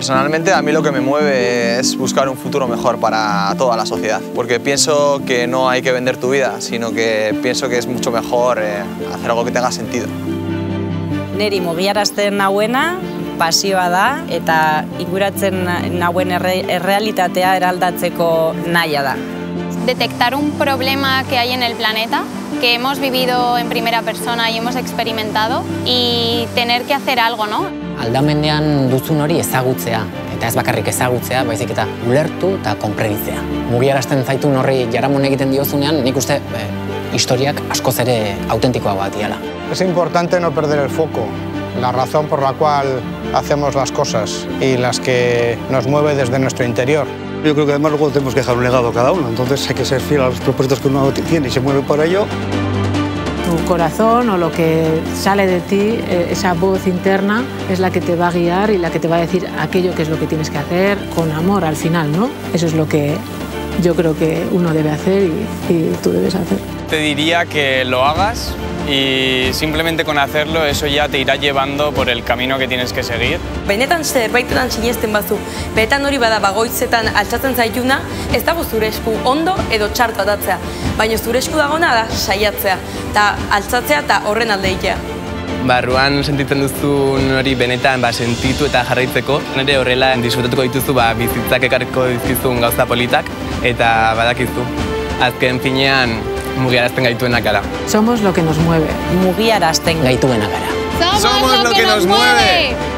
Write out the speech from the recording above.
Personalmente, a mí lo que me mueve es buscar un futuro mejor para toda la sociedad, porque pienso que no hay que vender tu vida, sino que pienso que es mucho mejor hacer algo que tenga sentido. Neri mugiarazten nauena pasioa da eta inguratzen nauen errealitatea eraldatzeko nahia da. Detectar un problema que hay en el planeta, que hemos vivido en primera persona y hemos experimentado, y tener que hacer algo, ¿no? Aldamenean duzun hori ezagutzea, eta ez bakarrik ezagutzea, baizik eta ulertu eta konprenitzea. Mugiarazten zaitun horri jaramon egiten diozunean, nik uste historiak askoz ere autentikoa bat diala. Es importante no perder el foco, la razón por la cual hacemos las cosas y las que nos mueve desde nuestro interior. Yo creo que además luego tenemos que dejar un legado a cada uno, entonces hay que ser fiel a los propósitos que uno tiene y se mueve por ello. Tu corazón o lo que sale de ti, esa voz interna, es la que te va a guiar y la que te va a decir aquello que es lo que tienes que hacer con amor al final, ¿no? Eso es lo que yo creo que uno debe hacer y tú debes hacer. Te diría que lo hagas y simplemente con hacerlo eso ya te irá llevando por el camino que tienes que seguir. Benetan zerbaitetan sinesten bazu, benetan hori bada bagoitzetan altxatzen zaituna, ez dago zure esku ondo edo txarto atatzea, baina zure esku dagona da saiatzea, eta altxatzea eta horren alde egitea. Barruan sentitzen duzun hori benetan sentitu eta jarraitzeko, nire horrela disfrutatuko dituzu bizitzak ekarriko dizkizun gauza politak eta badakizu. Azken finean mugiarazten gaituenak gara. Somos lo que nos mueve. Mugiarazten gaituenak gara. ¡Somos lo que nos mueve!